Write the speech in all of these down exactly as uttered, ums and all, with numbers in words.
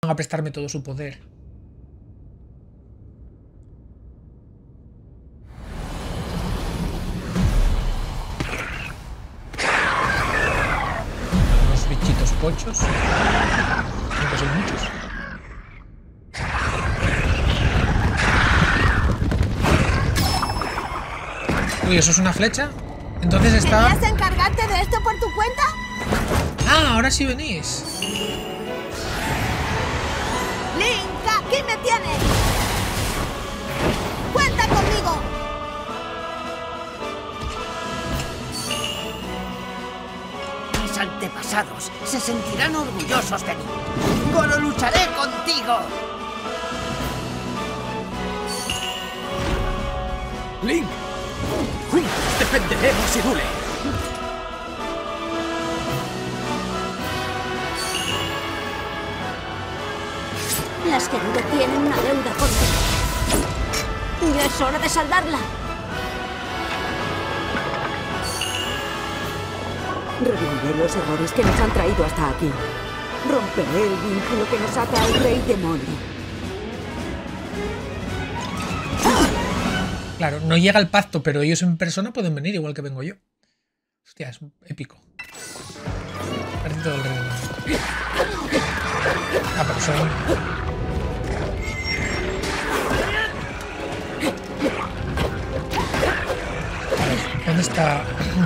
a prestarme todo su poder. Unos bichitos pochos. Aunque son muchos. Uy, ¿eso es una flecha? Entonces está... ¿Querías encargarte de esto por tu cuenta? Ah, ahora sí venís. Link, aquí me tienes. ¡Cuenta conmigo! Mis antepasados se sentirán orgullosos de mí. ¡Goro, lucharé contigo! Link, juntos defenderemos Hyrule. Las Gerudo tienen una deuda contigo. Ya es hora de saldarla. Reviviré los errores que nos han traído hasta aquí. Romperé el vínculo que nos ata al Rey Demonio. Claro, no llega el pacto, pero ellos en persona pueden venir igual que vengo yo. Hostia, es épico. Parece todo el rey. Ah, pero son... A ver, ¿dónde está?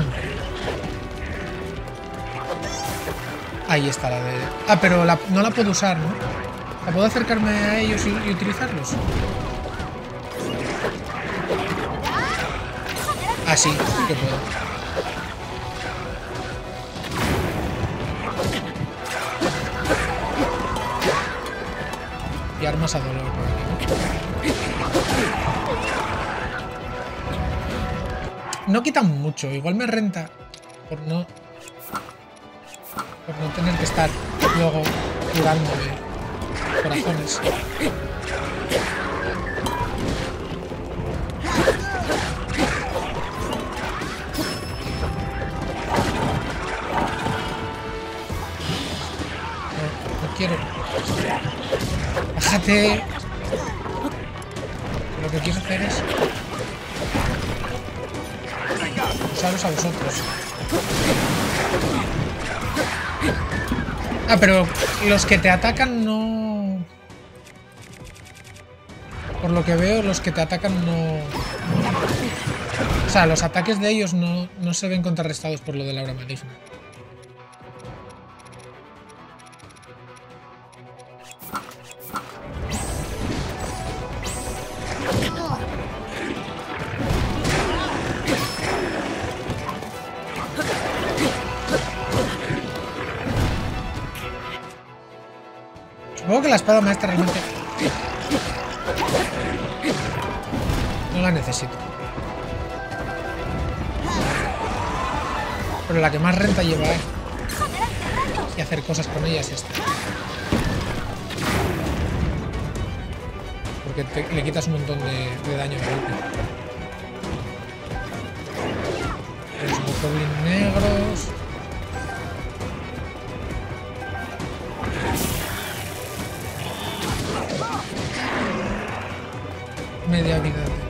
Ahí está la de... Ah, pero la... no la puedo usar, ¿no? ¿La puedo acercarme a ellos y, y utilizarlos? Ah, sí, sí que puedo. Y armas a dolor por aquí, ¿no? No quitan mucho, igual me renta por no... por no tener que estar luego curando de corazones. Quiero. Bájate. Lo que quiero hacer es usaros a vosotros. Ah, pero los que te atacan no... Por lo que veo, los que te atacan no... O sea, los ataques de ellos no, no se ven contrarrestados por lo de la aura maligna. Supongo que la espada maestra realmente no la necesito. Pero la que más renta lleva es y hacer cosas con ella es esta. Porque te, le quitas un montón de, de daño de golpe. Los goblins negros. Media vida de...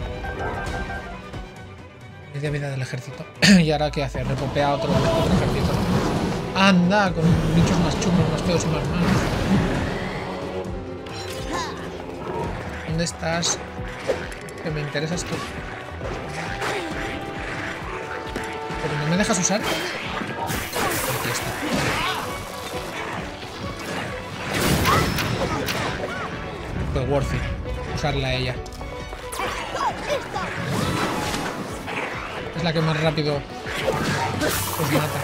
media vida del ejército. ¿Y ahora qué hace? Repopea otro, otro ejército. Anda, con bichos más chungos, más feos y más malos. ¿Dónde estás? Que me interesas tú. ¿Pero no me dejas usar? Aquí está. Fue worth it usarla a ella. Es la que más rápido os mata.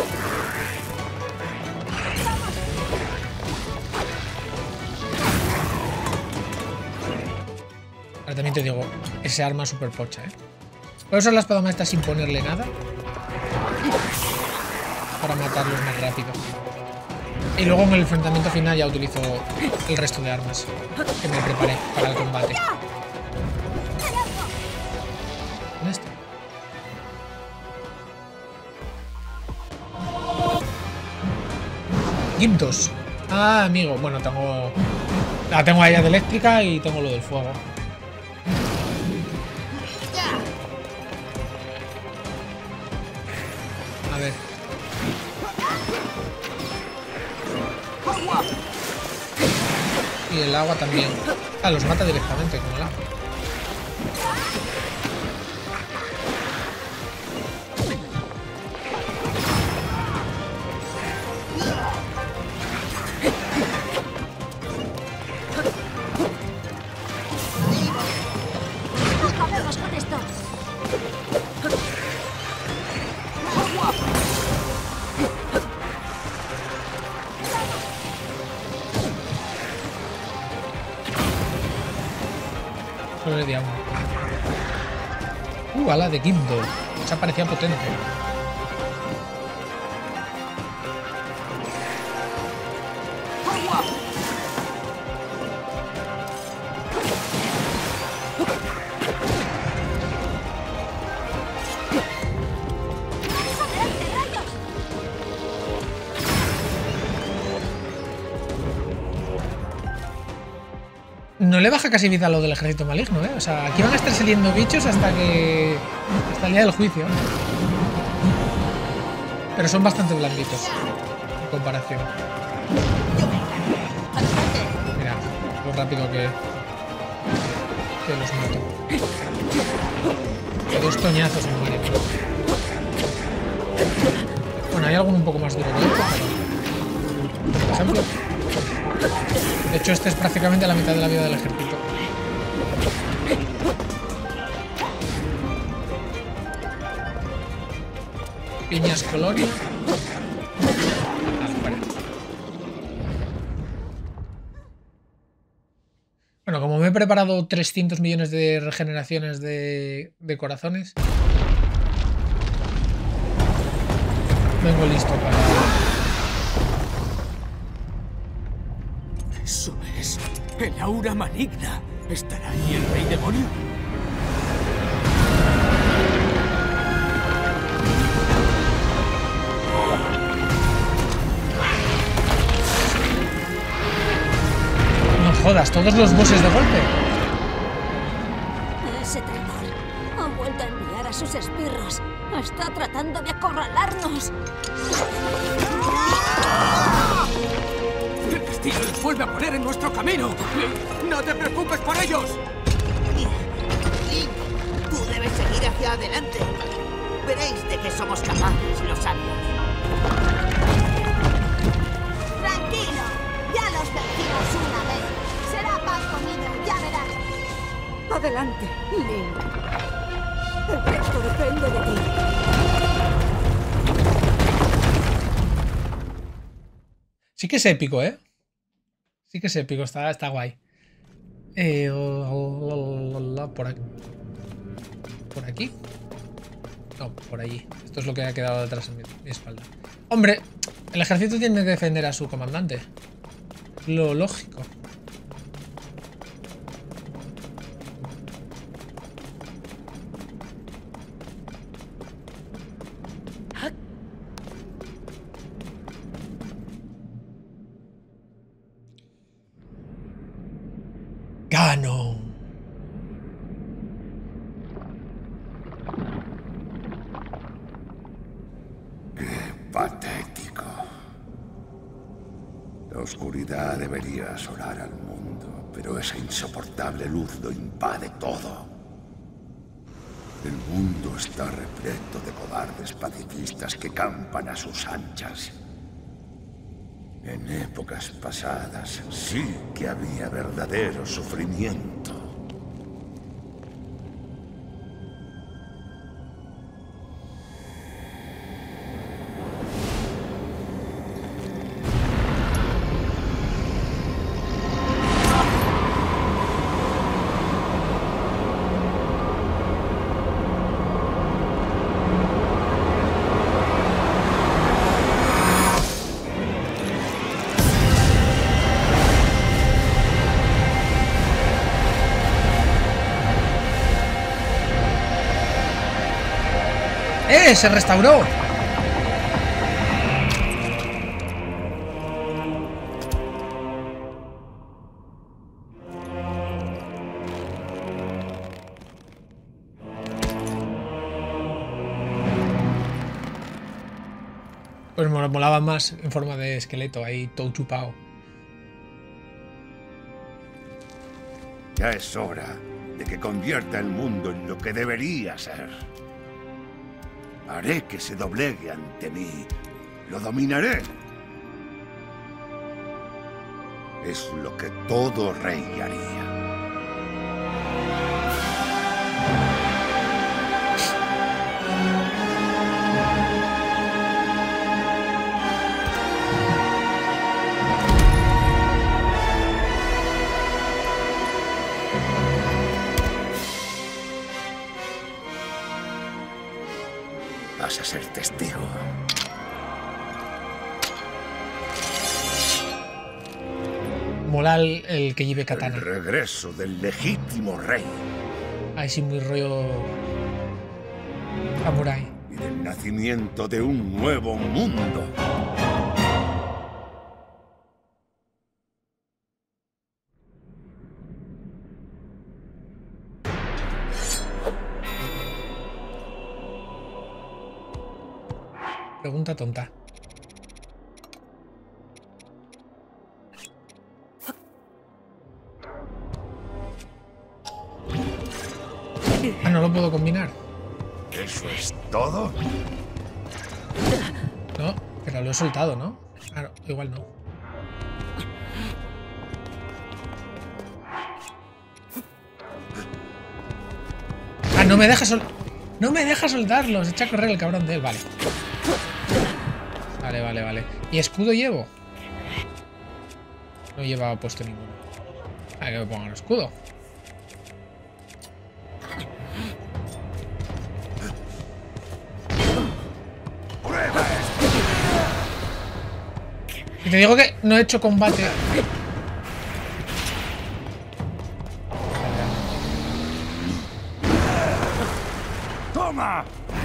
Ahora también te digo, ese arma es súper pocha, ¿eh? Puedo usar la espada maestra sin ponerle nada para matarlos más rápido. Y luego en el enfrentamiento final ya utilizo el resto de armas que me preparé para el combate. ¿Dónde está? Gyptos. Ah, amigo. Bueno, tengo... La tengo a ella de eléctrica y tengo lo del fuego. A ver. Y el agua también. Ah, los mata directamente con el agua. Acabemos con esto. Solo le di a uno. Uh, ala de Gimdo. Esa parecía potente. No le baja casi vida a lo del ejército maligno, ¿eh? O sea, aquí van a estar saliendo bichos hasta que... hasta el día del juicio. Pero son bastante blanditos en comparación. Mira, lo rápido que... que los mato. Que dos toñazos se mueren. Bueno, hay alguno un poco más duro que otro, pero... por ejemplo... De hecho, este es prácticamente la mitad de la vida del ejército. Piñas colonia. Ah, fuera. Bueno, como me he preparado trescientos millones de regeneraciones de, de corazones, vengo listo para... Eso es. El aura maligna. ¿Estará ahí el rey demonio? No jodas, todos los bosses de golpe. Ese traidor ha vuelto a enviar a sus esbirros. Está tratando de acorralarnos. ¡El destino les vuelve a poner en nuestro camino! Link, ¡no te preocupes por ellos! Link, tú debes seguir hacia adelante. Veréis de qué somos capaces los sabios. Tranquilo, ya los vencimos una vez. Será paz conmigo, ya verás. Adelante, Link. El resto depende de ti. Sí que es épico, ¿eh? Sí que es épico, está, está guay. Eh, por aquí. ¿Por aquí? No, por allí. Esto es lo que ha quedado detrás de mi, mi espalda. Hombre, el ejército tiene que defender a su comandante. Lo lógico. Ganon. Qué patético. La oscuridad debería asolar al mundo, pero esa insoportable luz lo invade todo. El mundo está repleto de cobardes pacifistas que campan a sus anchas. En épocas pasadas sí que había verdadero sufrimiento. ¡Eh! ¡Se restauró! Pues me molaba más en forma de esqueleto, ahí todo chupado. Ya es hora de que convierta el mundo en lo que debería ser. Haré que se doblegue ante mí. Lo dominaré. Es lo que todo rey haría. Vas a ser testigo. Mola el, el que lleve katana. El regreso del legítimo rey. Ahí sí, muy rollo samurai. Y del nacimiento de un nuevo mundo. Pregunta tonta. Ah, no lo puedo combinar. ¿Eso es todo? No, pero lo he soltado, ¿no? Claro, igual no. Ah, no me deja sol... No me deja soltarlo. Se echa a correr el cabrón de él, vale. Vale, vale, vale. ¿Y escudo llevo? No llevaba puesto ninguno. A que me pongan el escudo. Y te digo que no he hecho combate. ¡Toma!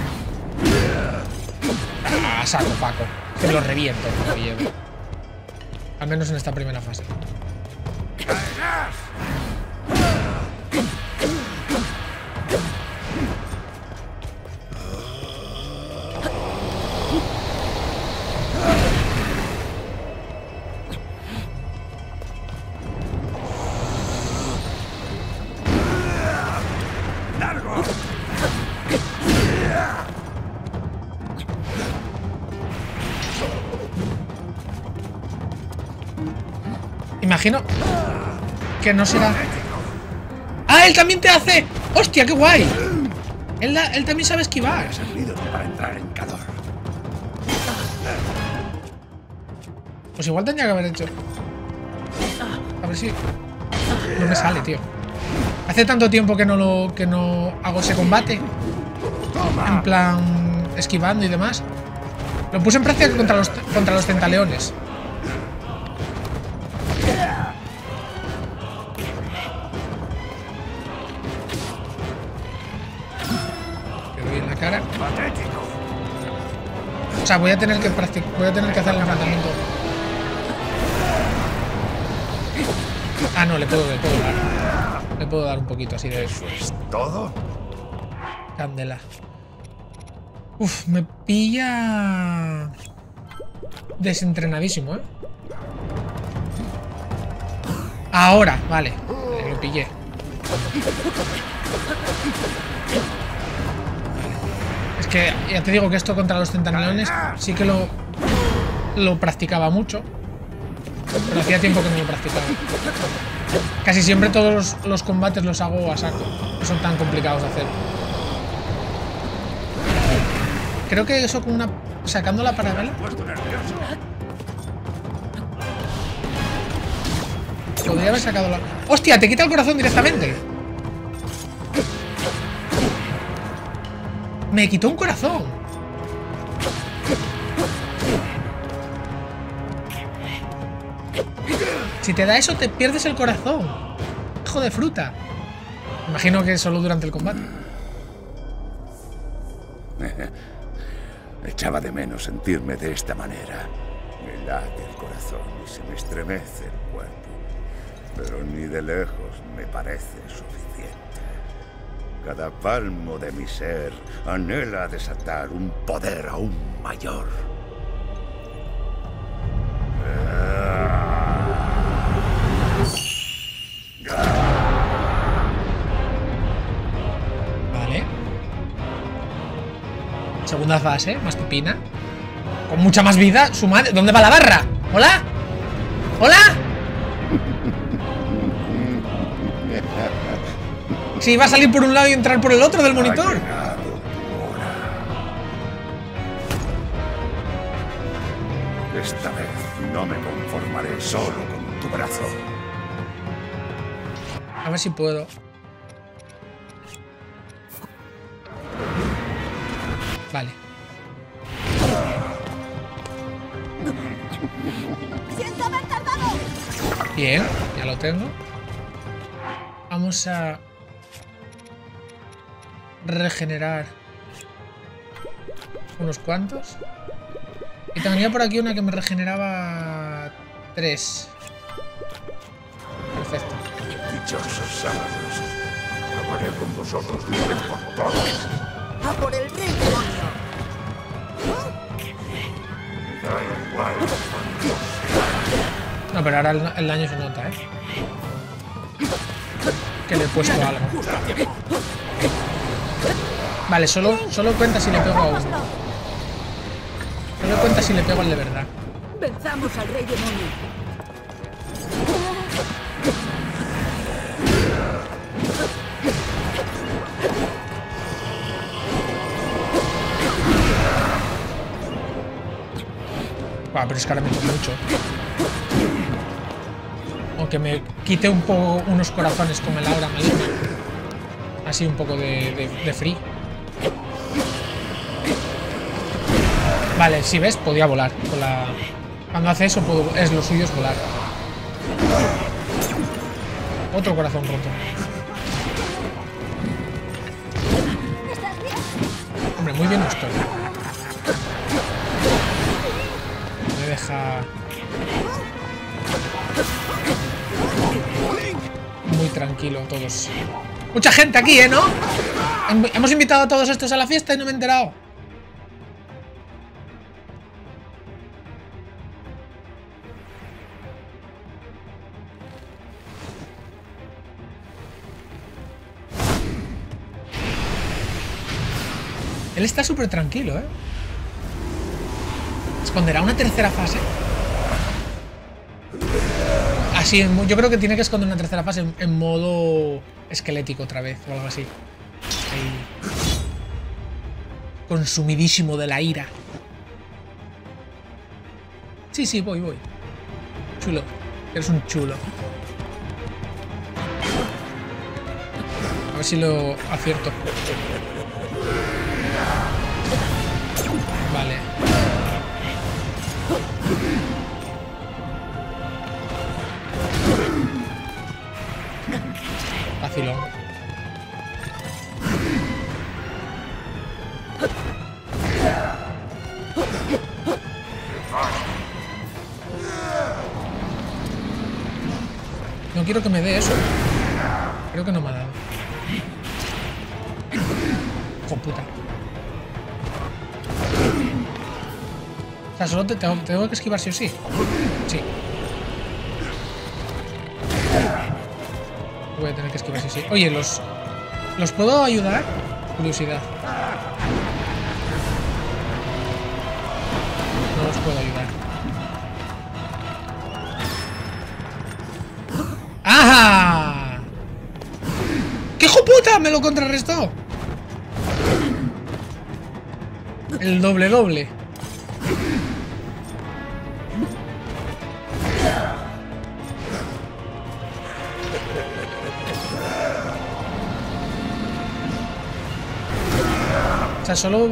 Ah, saco, Paco. Que lo reviento, lo llevo. Al menos en esta primera fase. Imagino que no será... ¡Ah! ¡Él también te hace! ¡Hostia, qué guay! Él, da, él también sabe esquivar. Ha servido para entrar en calor. Pues igual tendría que haber hecho... A ver si... No me sale, tío. Hace tanto tiempo que no lo que no hago ese combate. En plan... esquivando y demás. Lo puse en práctica contra los, contra los tentaleones. Cara. O sea, voy a tener que practicar, voy a tener que hacer el enfrentamiento. Ah, no, le puedo, le puedo dar. Le puedo dar un poquito así de ¿Eso es todo? candela. Uf, me pilla desentrenadísimo, ¿eh? Ahora, vale, vale, lo pillé. Es que ya te digo que esto contra los tentaleones sí que lo, lo practicaba mucho. Pero hacía tiempo que no lo practicaba. Casi siempre todos los, los combates los hago a saco. No son tan complicados de hacer. Creo que eso con una... sacando la paralela. Podría haber sacado la... ¡Hostia! Te quita el corazón directamente. Me quitó un corazón. Si te da eso, te pierdes el corazón. Hijo de fruta. Imagino que solo durante el combate. Echaba de menos sentirme de esta manera. Me late el corazón y se me estremece el cuerpo. Pero ni de lejos me parece suficiente. Cada palmo de mi ser anhela desatar un poder aún mayor. Segunda fase, más pipina. Con mucha más vida. Su madre. ¿Dónde va la barra? ¿Hola? ¿Hola? Sí, va a salir por un lado y entrar por el otro del monitor. Esta vez no me conformaré solo con tu brazo. A ver si puedo. Vale. ¡Siento haber tardado! Bien, ya lo tengo. Vamos a regenerar unos cuantos. Y tendría por aquí una que me regeneraba tres. Perfecto. Dichosos sábados. Acabaré con vosotros de una vez por todas. ¡A por el rey demonio! Me da igual. No, pero ahora el, el daño se nota, ¿eh? Que le he puesto algo. Vale, solo, solo cuenta si le pego a uno. Solo cuenta si le pego al de verdad. Venzamos al rey demonio. Ah, pero es que ahora me toca mucho. Aunque me quite un poco unos corazones con el aura maligna. Así un poco de, de, de free. Vale, si ves, podía volar. Con la... Cuando hace eso, puedo... es lo suyo es volar. Otro corazón roto. Hombre, muy bien no estoy. Me deja... muy tranquilo todos. Mucha gente aquí, ¿eh? ¿No? Hemos invitado a todos estos a la fiesta y no me he enterado. Él está súper tranquilo, ¿eh? ¿Esconderá una tercera fase? Así, yo creo que tiene que esconder una tercera fase en, en modo esquelético otra vez o algo así. Ahí. Consumidísimo de la ira. Sí, sí, voy, voy. Chulo. Eres un chulo. A ver si lo acierto. Vale. Vacilón. No quiero que me dé eso. Creo que no me ha dado. Hijo puta. O sea, solo te tengo, tengo que esquivar sí o sí. Sí. Voy a tener que esquivar sí o sí. Oye, ¿los, ¿los puedo ayudar? Curiosidad. No los puedo ayudar. ¡Ajá! ¡Qué hijo puta! Me lo contrarrestó. El doble doble. O sea, solo...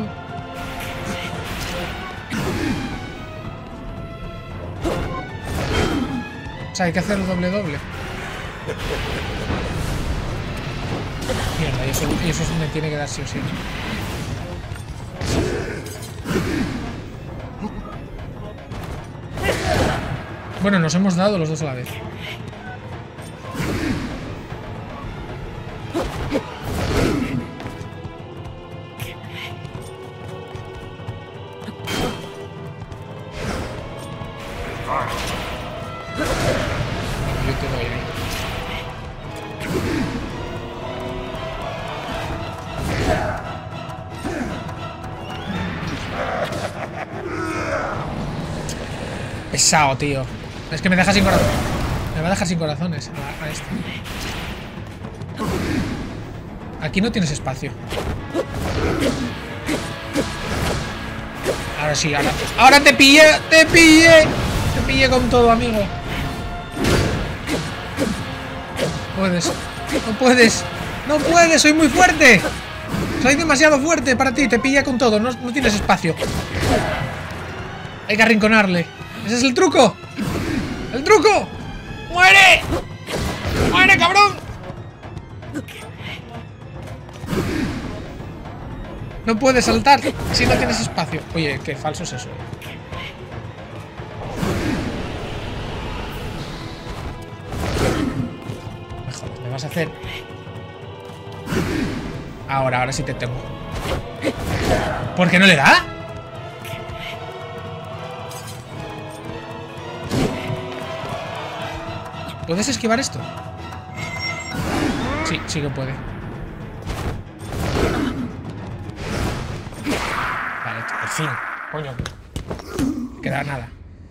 O sea, hay que hacer el doble doble. Mierda, y eso, y eso me tiene que dar sí o sí. Bueno, nos hemos dado los dos a la vez. Yo te doy ahí. pesado, tío. Es que me deja sin corazón. Me va a dejar sin corazones a, a este. Aquí no tienes espacio. Ahora sí, ahora. ¡Ahora te pillé! ¡Te pillé! Te pillé con todo, amigo. No puedes. No puedes. No puedes, soy muy fuerte. Soy demasiado fuerte para ti. Te pillé con todo. No, no tienes espacio. Hay que arrinconarle. ¡Ese es el truco! ¡El truco! ¡Muere! ¡Muere, cabrón! No puedes saltar si no tienes espacio. Oye, qué falso es eso. Mejor, me vas a hacer. Ahora, ahora sí te tengo. ¿Por qué no le da? ¿Puedes esquivar esto? Sí, sí que puede. Vale, por fin. Coño. No queda nada.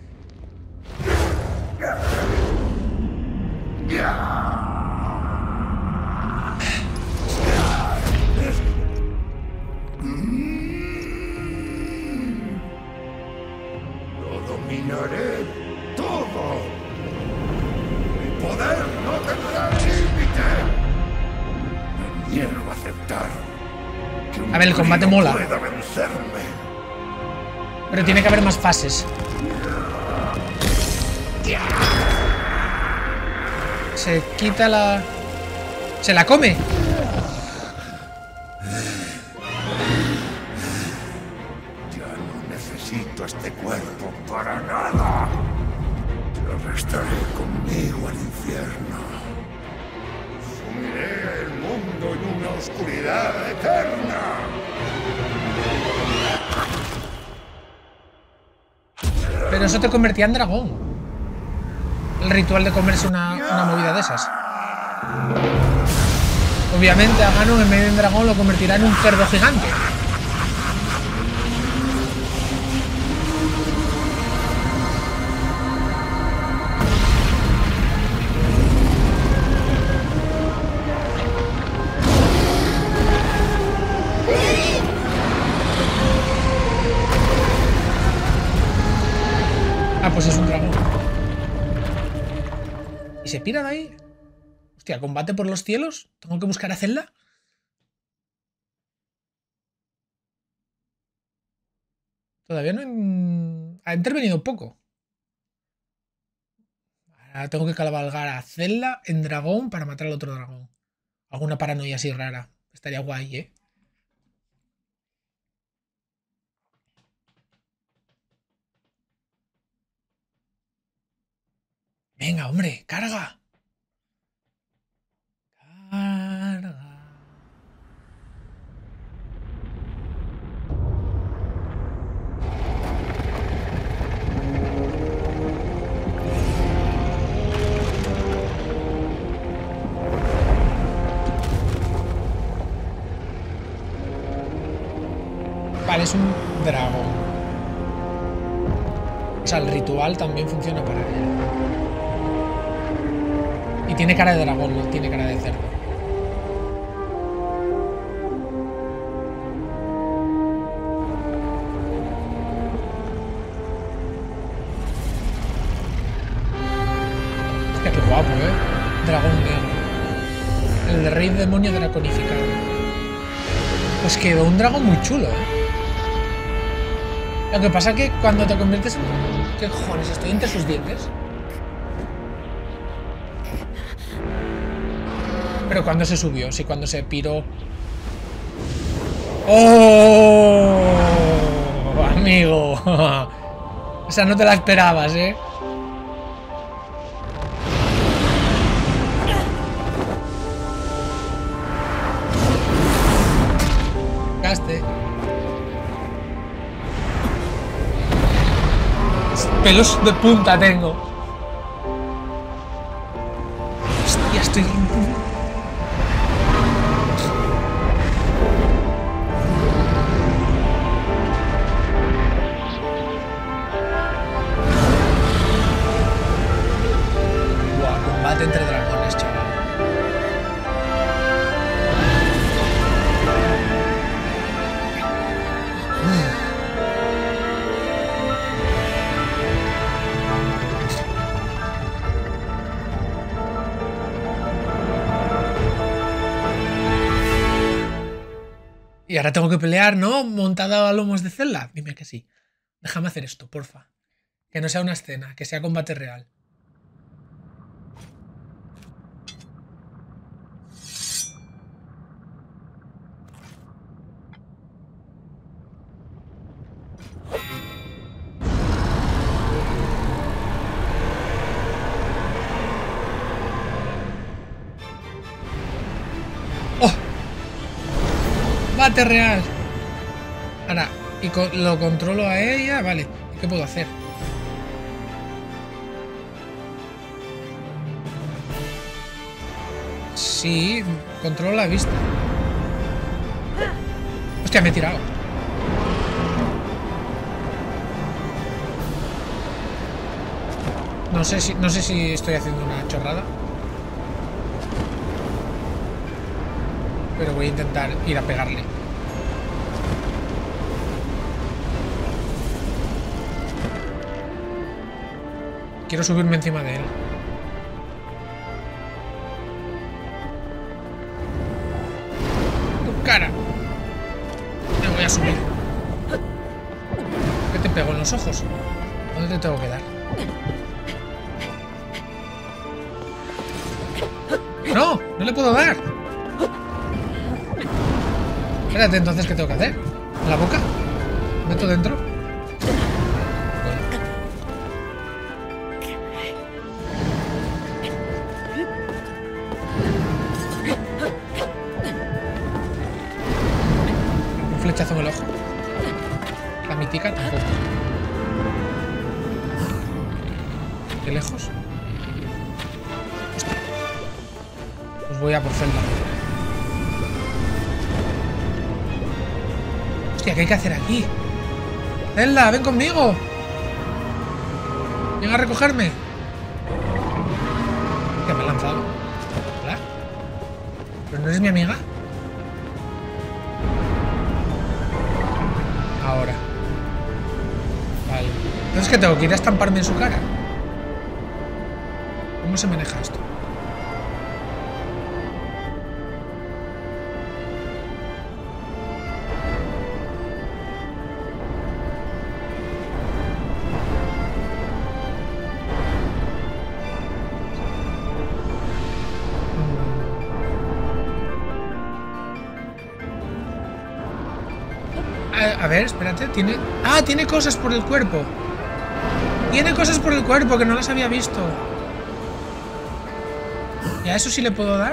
Lo dominaré todo. Mi poder no tendrá límite. Me niego a aceptar que un A ver, el combate mola. pueda vencerme. Pero tiene que haber más fases. Se quita la... Se la come. Ya no necesito este cuerpo para nada. Te arrastraré conmigo al infierno. Sumiré el mundo en una oscuridad eterna. Pero eso te convertía en dragón. El ritual de comerse una, una movida de esas. Obviamente a Ganon en medio de un dragón lo convertirá en un cerdo gigante. Ah, pues es un dragón. ¿Y se pira de ahí? Hostia, ¿combate por los cielos? ¿Tengo que buscar a Zelda? Todavía no he... ha intervenido poco. Ahora tengo que cabalgar a Zelda en dragón para matar al otro dragón. Alguna paranoia así rara. Estaría guay, ¿eh? Venga, hombre, carga. Carga. Vale, es un dragón. O sea, el ritual también funciona para él. Y tiene cara de dragón, no tiene cara de cerdo. Hostia, qué guapo, ¿eh? Dragón negro. El de rey demonio draconificado. Pues quedó un dragón muy chulo, ¿eh? Lo que pasa es que cuando te conviertes en... ¿Qué cojones? ¿Estoy entre sus dientes? Pero cuando se subió, sí, cuando se piró. ¡Oh! Amigo. O sea, no te la esperabas, ¿eh? Gaste. Pelos de punta tengo. Hostia, estoy... es, chaval. Y ahora tengo que pelear, ¿no? Montada a lomos de Zelda. Dime que sí. Déjame hacer esto, porfa. Que no sea una escena, que sea combate real. ¡Oh! ¡Combate real! Ahora, y co lo controlo a ella, vale. ¿Qué puedo hacer? Sí, controlo la vista. Hostia, me he tirado. No sé si, no sé si estoy haciendo una chorrada. Pero voy a intentar ir a pegarle. Quiero subirme encima de él. Tu cara. Me voy a subir. ¿Qué te pego en los ojos? ¿Dónde te tengo que dar? ¡No! ¡No le puedo dar! Espérate, entonces, ¿qué tengo que hacer? ¿En la boca? ¿Me meto dentro? Bueno. Un flechazo en el ojo. La mítica tampoco. ¿Qué lejos? Hostia. Pues voy a por Zelda. Hostia, ¿qué hay que hacer aquí? Zelda, ven conmigo. Ven a recogerme. Que me he lanzado. ¿Hola? ¿Pero no eres mi amiga? Ahora. Vale. Entonces, ¿qué tengo que ir a estamparme en su cara? ¿Cómo se maneja esto? A ver, espérate, tiene... ¡Ah! Tiene cosas por el cuerpo. Tiene cosas por el cuerpo que no las había visto. ¿Y a eso sí le puedo dar?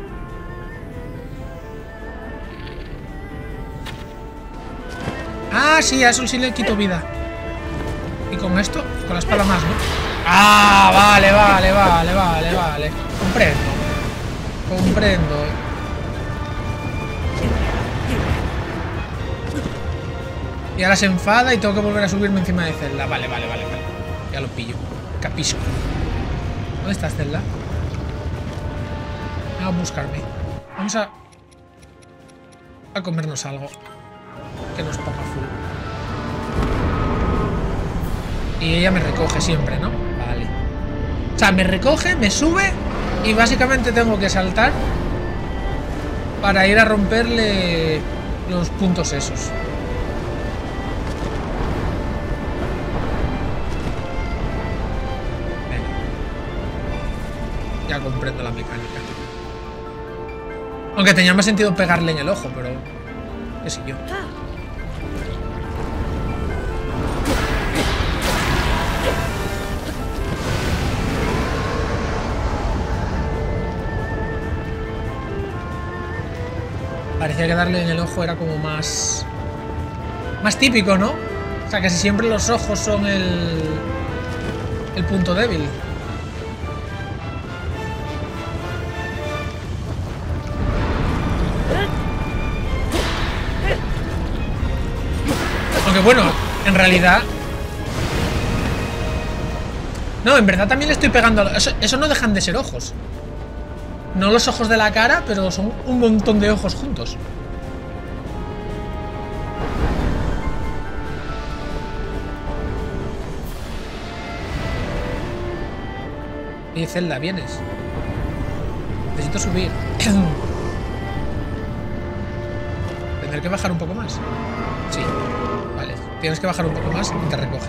Ah, sí, a eso sí le quito vida. Y con esto, con la espada más, ¿no? Ah, vale, vale, vale, vale, vale. Comprendo. Comprendo. Y ahora se enfada y tengo que volver a subirme encima de Zelda. Vale, vale, vale, vale. Ya lo pillo. Capisco. ¿Dónde estás, Zelda? Vamos a buscarme. Vamos a... a comernos algo. Que nos ponga full. Y ella me recoge siempre, ¿no? Vale. O sea, me recoge, me sube y básicamente tengo que saltar para ir a romperle los puntos esos. Ya comprendo la mecánica. Aunque tenía más sentido pegarle en el ojo, pero... qué sé yo. Parecía que darle en el ojo era como más... más típico, ¿no? O sea, casi siempre los ojos son el... el punto débil. Aunque bueno, en realidad... no, en verdad también le estoy pegando... a... Eso, eso no dejan de ser ojos. No los ojos de la cara, pero son un montón de ojos juntos. Y Zelda, vienes. Necesito subir. ¿Tendré que bajar un poco más? Sí. Vale. Tienes que bajar un poco más y te recoge.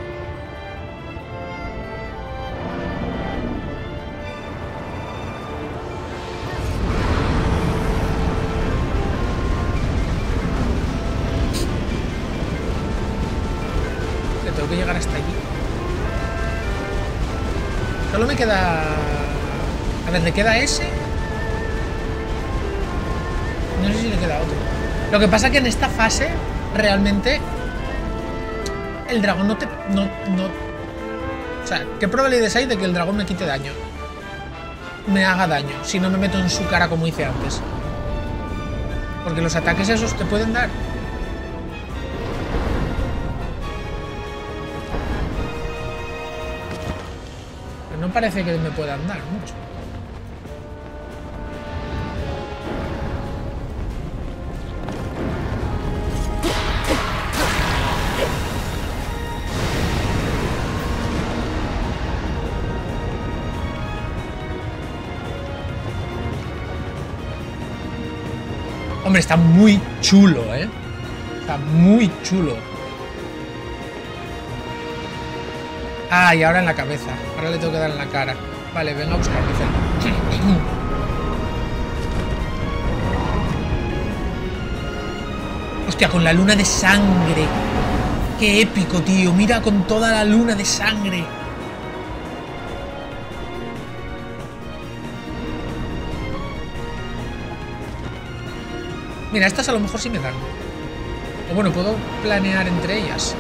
Que tengo que llegar hasta allí. Solo me queda... A ver, ¿le queda ese? No sé si le queda otro. Lo que pasa que en esta fase, realmente, el dragón no te... No, no... O sea, ¿qué probabilidades hay de que el dragón me quite daño? Me haga daño, si no me meto en su cara como hice antes. Porque los ataques esos te pueden dar. No parece que me puedan dar mucho. Hombre, está muy chulo, ¿eh? Está muy chulo. Ah, y ahora en la cabeza. Ahora le tengo que dar en la cara. Vale, venga a buscar mi Zelda. Hostia, con la luna de sangre. Qué épico, tío. Mira con toda la luna de sangre. Mira, estas a lo mejor sí me dan. O bueno, puedo planear entre ellas.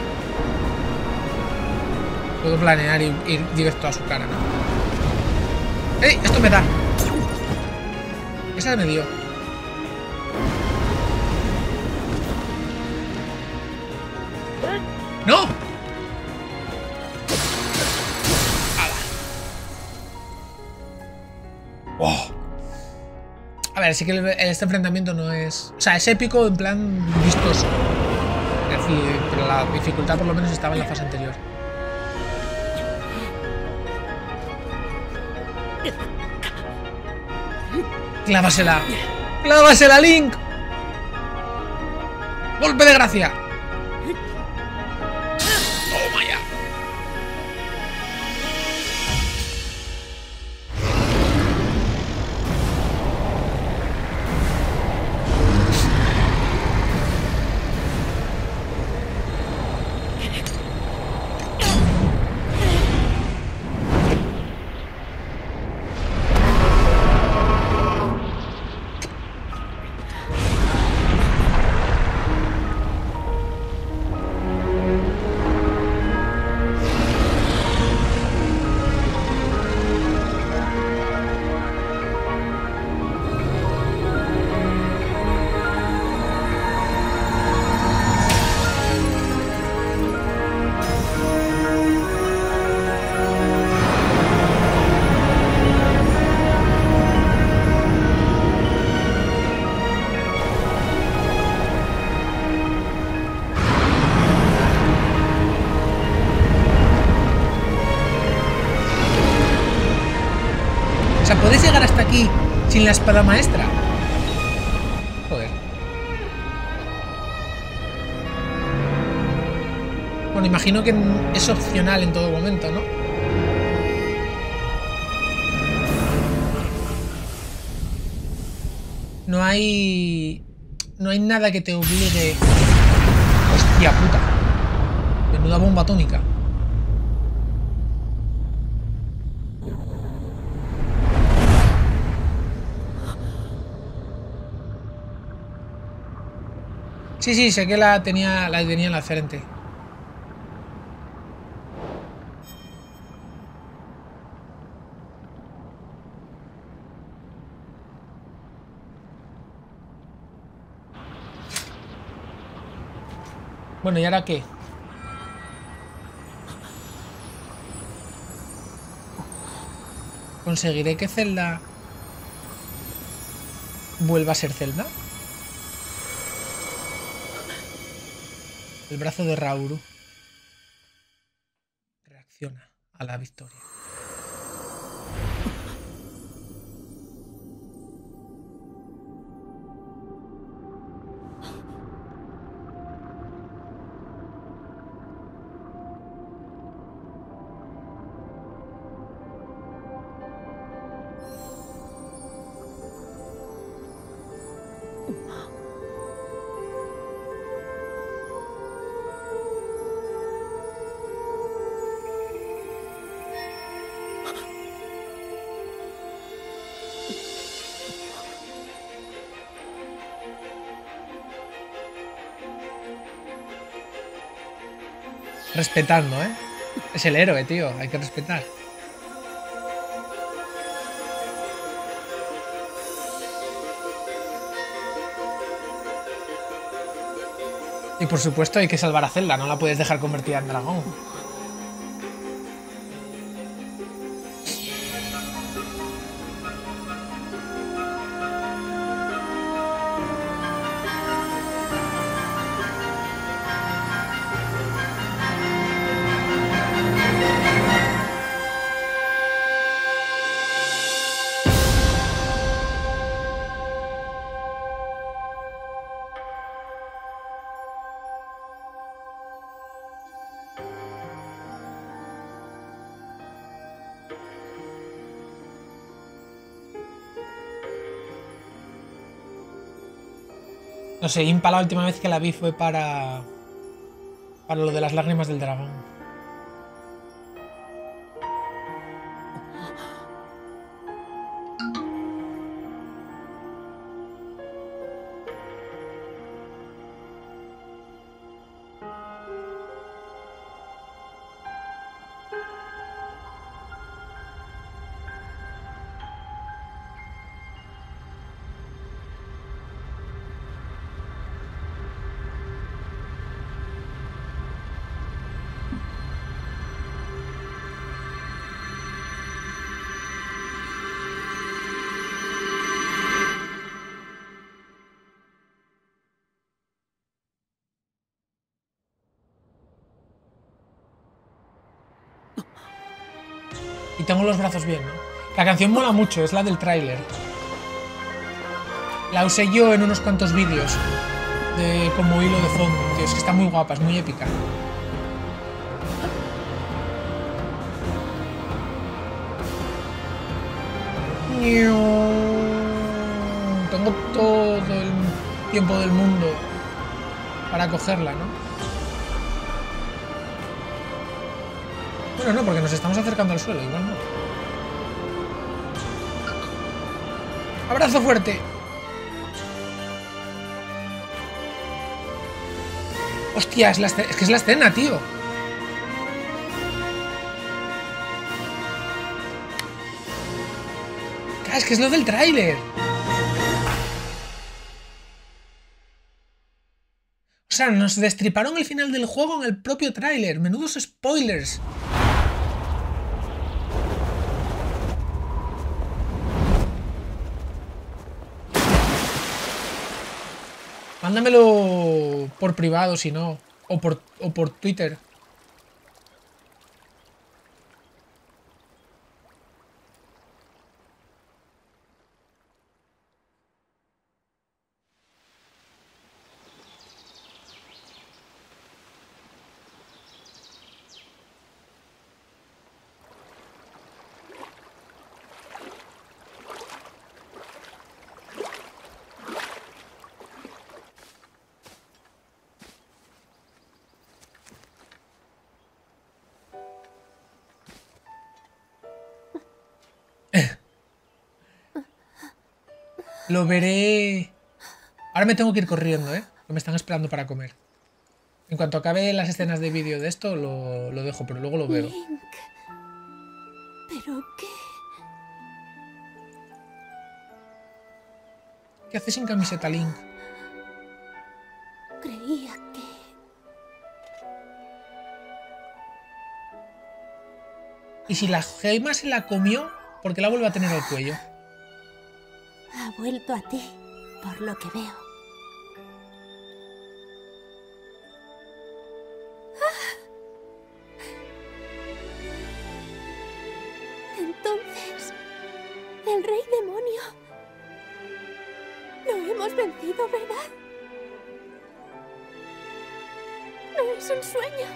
Puedo planear y ir directo a su cara, ¿no? ¡Ey! Esto me da. Esa me dio. ¡No! ¡Hala! ¡Wow! A ver, sí que este enfrentamiento no es... O sea, es épico en plan vistoso. Es decir, pero la dificultad por lo menos estaba en la fase anterior. ¡Clávasela! ¡Clávasela, Link! ¡Golpe de gracia! ¡Toma ya! O sea, ¿podéis llegar hasta aquí sin la espada maestra? Joder. Bueno, imagino que es opcional en todo momento, ¿no? No hay... No hay nada que te obligue... Hostia puta. Menuda bomba atómica. Sí, sí, sé que la tenía, la tenía en la frente. Bueno, ¿y ahora qué? ¿Conseguiré que Zelda vuelva a ser Zelda. El brazo de Rauru reacciona a la victoria. Respetando, ¿eh? Es el héroe, tío. Hay que respetar. Y por supuesto hay que salvar a Zelda. No la puedes dejar convertida en dragón. No sé, Impa la última vez que la vi fue para... para lo de las lágrimas del dragón. Y tengo los brazos bien, ¿no? La canción mola mucho, es la del tráiler. La usé yo en unos cuantos vídeos de como hilo de fondo. Tío, es que está muy guapa, es muy épica. Tengo todo el tiempo del mundo para cogerla, ¿no? Bueno, no, porque nos estamos acercando al suelo, igual no. ¡Abrazo fuerte! ¡Hostia! Es, la es que es la escena, tío. Es que es lo del tráiler. O sea, nos destriparon el final del juego en el propio tráiler. Menudos spoilers. Mándamelo por privado, si no. O por, o por Twitter. Lo veré... Ahora me tengo que ir corriendo, ¿eh? Que me están esperando para comer. En cuanto acabe las escenas de vídeo de esto, lo, lo dejo, pero luego lo veo. Link. ¿Pero qué? ¿Qué haces sin camiseta, Link? Creía que... Y si la gema se la comió, ¿por qué la vuelve a tener al cuello? Ha vuelto a ti. por lo que veo. Entonces, el rey demonio... Lo hemos vencido, ¿verdad? No es un sueño.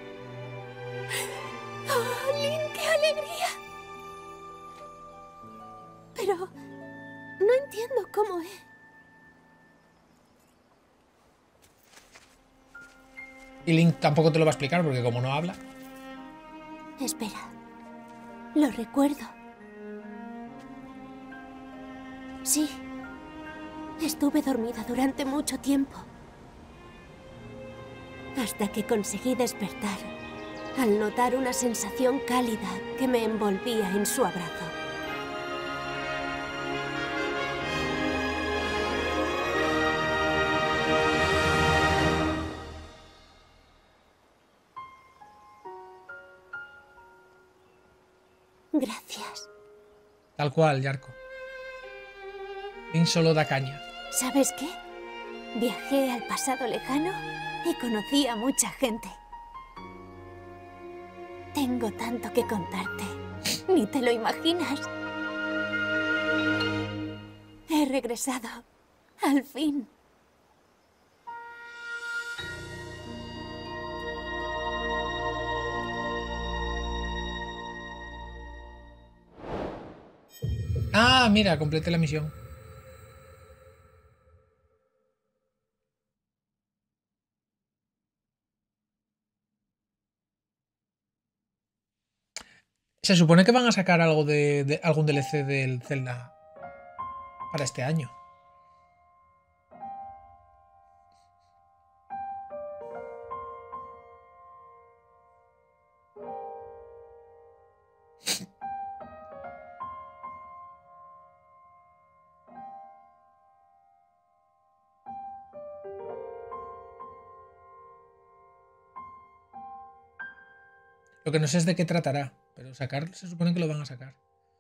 ¡Oh, Link, qué alegría! Pero no entiendo cómo es. Y Link tampoco te lo va a explicar porque como no habla. Espera. Lo recuerdo. Sí. Estuve dormida durante mucho tiempo. Hasta que conseguí despertar al notar una sensación cálida que me envolvía en su abrazo. Gracias. Tal cual, Yarko. Link solo da caña. ¿Sabes qué? Viajé al pasado lejano y conocí a mucha gente. Tengo tanto que contarte. Ni te lo imaginas. He regresado. Al fin. Ah, mira, completé la misión. Se supone que van a sacar algo de, de algún D L C del Zelda para este año. Lo que no sé es de qué tratará, pero sacar se supone que lo van a sacar.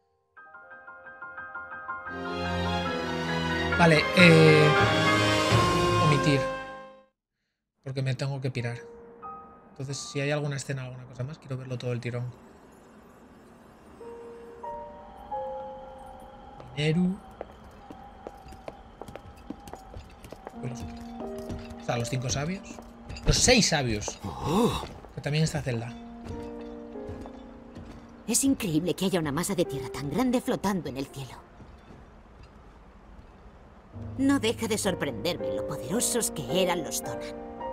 Vale, eh... omitir. Porque me tengo que pirar. Entonces, si hay alguna escena o alguna cosa más, quiero verlo todo el tirón. Mineru. Los, o sea, los cinco sabios. Los seis sabios. Que también está Zelda. Es increíble que haya una masa de tierra tan grande flotando en el cielo. No deja de sorprenderme lo poderosos que eran los Zonan.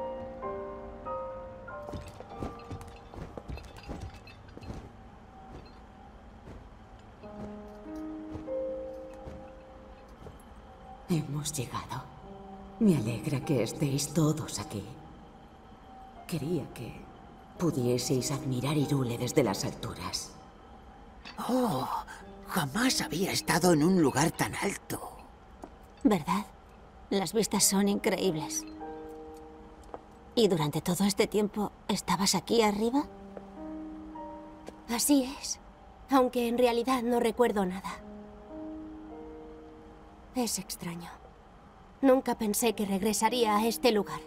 Hemos llegado. Me alegra que estéis todos aquí. Quería que pudieseis admirar Hyrule desde las alturas. Oh, jamás había estado en un lugar tan alto. ¿Verdad? Las vistas son increíbles. ¿Y durante todo este tiempo estabas aquí arriba? Así es, aunque en realidad no recuerdo nada. Es extraño. Nunca pensé que regresaría a este lugar.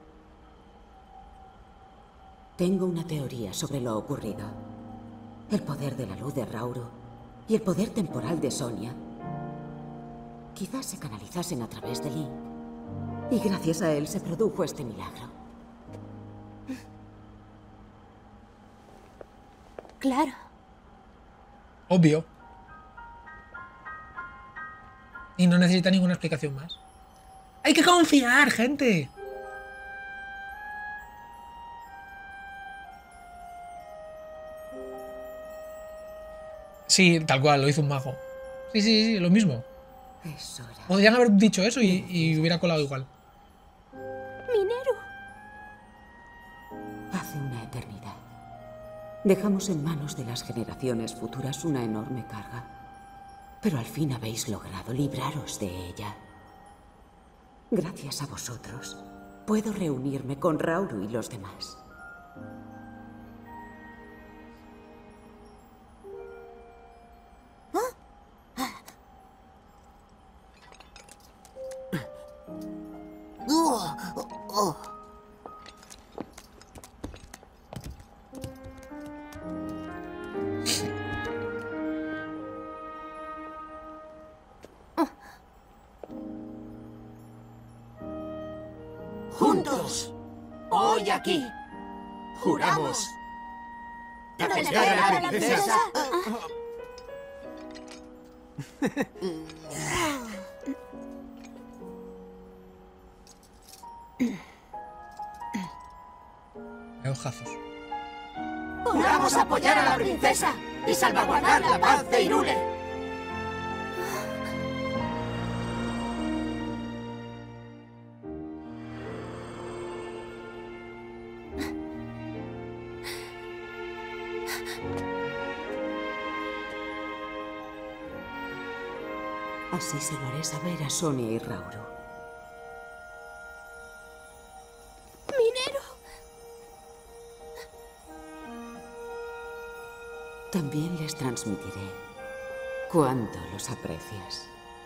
Tengo una teoría sobre lo ocurrido. El poder de la luz de Rauro y el poder temporal de Sonia quizás se canalizasen a través de Link. Y gracias a él se produjo este milagro. Claro. Obvio. Y no necesita ninguna explicación más. ¡Hay que confiar, gente! Sí, tal cual, lo hizo un mago. Sí, sí, sí, lo mismo. Es hora. Podrían haber dicho eso y, y hubiera colado igual. Mineru. Hace una eternidad. Dejamos en manos de las generaciones futuras una enorme carga. Pero al fin habéis logrado libraros de ella. Gracias a vosotros, puedo reunirme con Rauru y los demás. Oh, oh, oh. Juntos, hoy aquí, juramos defender a la princesa. Hay ojazos. Juramos apoyar a la princesa y salvaguardar la paz de Hyrule. Así se lo haré saber a Sonia y Rauro. ¡Minero! También les transmitiré cuánto los aprecias.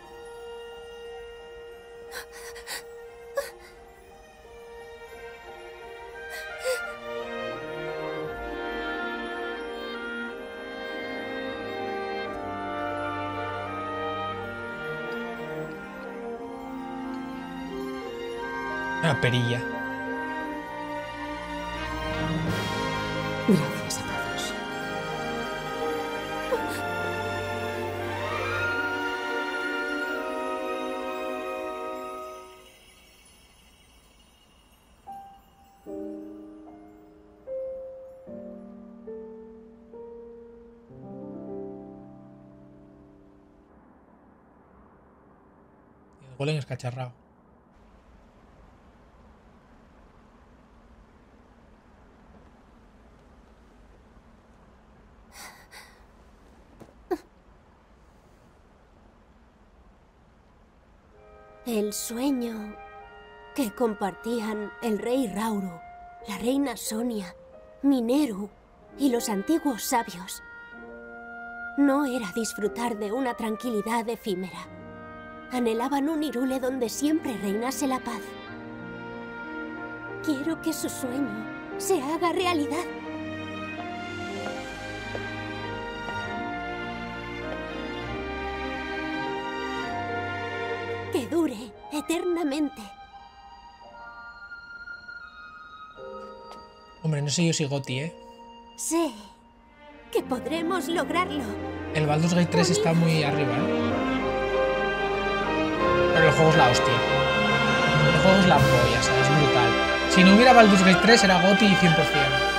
Una perilla. Gracias a todos. El golem escacharrado. El sueño que compartían el rey Rauro, la reina Sonia, Mineru y los antiguos sabios no era disfrutar de una tranquilidad efímera. Anhelaban un Hyrule donde siempre reinase la paz. Quiero que su sueño se haga realidad. Que dure eternamente. Hombre, no sé yo si Goti, ¿eh? Sé que podremos lograrlo. El Baldur's Gate tres está muy arriba, ¿eh? Pero el juego es la hostia. El juego es la polla, ¿sabes? Es brutal. Si no hubiera Baldur's Gate tres era Goti cien por cien.